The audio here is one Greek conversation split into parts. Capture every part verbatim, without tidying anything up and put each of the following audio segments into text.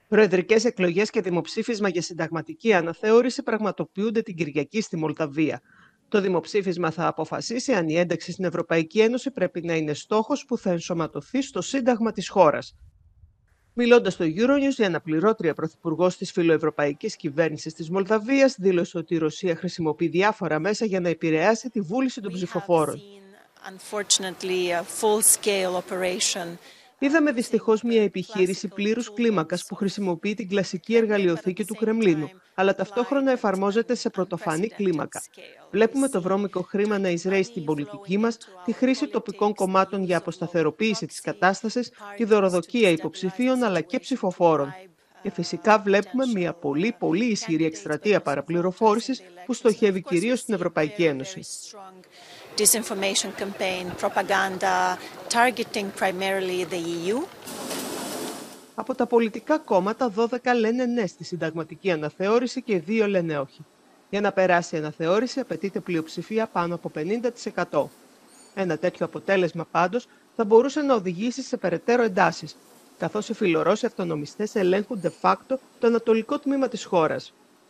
Προεδρικές εκλογές και δημοψήφισμα για συνταγματική αναθεώρηση πραγματοποιούνται την Κυριακή στη Μολδαβία. Το δημοψήφισμα θα αποφασίσει αν η ένταξη στην Ευρωπαϊκή Ένωση πρέπει να είναι στόχος που θα ενσωματωθεί στο Σύνταγμα της χώρας. Μιλώντας στο Euronews, η αναπληρώτρια πρωθυπουργός της φιλοευρωπαϊκής κυβέρνησης της Μολδαβίας δήλωσε ότι η Ρωσία χρησιμοποιεί διάφορα μέσα για να επηρεάσει τη βούληση των ψηφοφόρων. Είδαμε δυστυχώς μια επιχείρηση πλήρους κλίμακας που χρησιμοποιεί την κλασική εργαλειοθήκη του Κρεμλίνου, αλλά ταυτόχρονα εφαρμόζεται σε πρωτοφανή κλίμακα. Βλέπουμε το βρώμικο χρήμα να εισραίει στην πολιτική μας, τη χρήση τοπικών κομμάτων για αποσταθεροποίηση της κατάστασης, τη δωροδοκία υποψηφίων αλλά και ψηφοφόρων. Και φυσικά βλέπουμε μια πολύ πολύ ισχυρή εκστρατεία παραπληροφόρησης που στοχεύει κυρίως στην Ευρωπαϊκή Ένωση. Disinformation campaign, propaganda, targeting primarily the E U. Από τα πολιτικά κόμματα, δώδεκα λένε ναι στη συνταγματική αναθεώρηση και δύο λένε όχι. Για να περάσει η αναθεώρηση απαιτείται πλειοψηφία πάνω από πενήντα τοις εκατό. Ένα τέτοιο αποτέλεσμα πάντως θα μπορούσε να οδηγήσει σε περαιτέρω εντάσεις, καθώς οι φιλορώσοι αυτονομιστές ελέγχουν de facto το ανατολικό τμήμα της χώρας.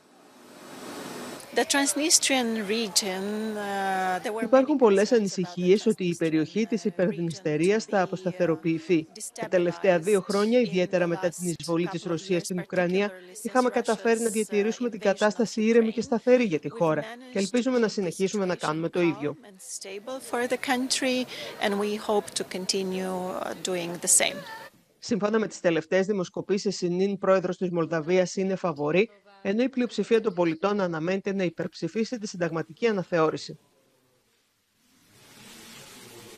Υπάρχουν πολλές ανησυχίες ότι η περιοχή της Υπερδνηστερίας θα αποσταθεροποιηθεί. Τα τελευταία δύο χρόνια, ιδιαίτερα μετά την εισβολή της Ρωσίας στην Ουκρανία, είχαμε καταφέρει να διατηρήσουμε την κατάσταση ήρεμη και σταθερή για τη χώρα και ελπίζουμε να συνεχίσουμε να κάνουμε το ίδιο. Σύμφωνα με τις τελευταίες δημοσκοπήσεις, η νυν πρόεδρος της Μολδαβίας είναι φαβορή, ενώ η πλειοψηφία των πολιτών αναμένεται να υπερψηφίσει τη συνταγματική αναθεώρηση.